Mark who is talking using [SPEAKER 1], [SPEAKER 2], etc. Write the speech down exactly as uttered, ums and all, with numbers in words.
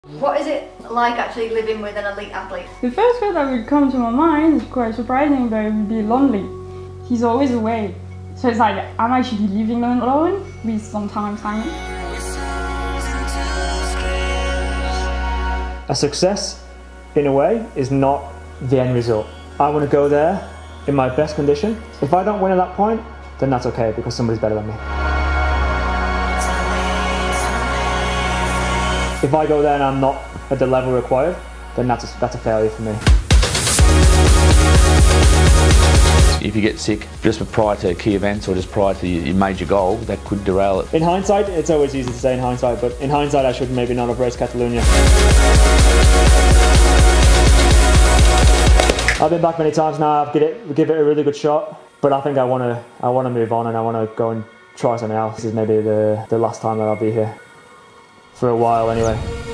[SPEAKER 1] What is it like actually living with an elite athlete?
[SPEAKER 2] The first word that would come to my mind is quite surprising, but it would be lonely. He's always away. So it's like, am I should be living alone with sometimes Simon?
[SPEAKER 3] A success, in a way, is not the end result. I want to go there in my best condition. If I don't win at that point, then that's okay because somebody's better than me. If I go there and I'm not at the level required, then that's a, that's a failure for me.
[SPEAKER 4] If you get sick just prior to key events or just prior to your major goal, that could derail it.
[SPEAKER 3] In hindsight, it's always easy to say in hindsight, but in hindsight I should maybe not have raced Catalonia. I've been back many times now, I've give it, give it a really good shot, but I think I want to I want to move on and I want to go and try something else. This is maybe the, the last time that I'll be here. For a while anyway.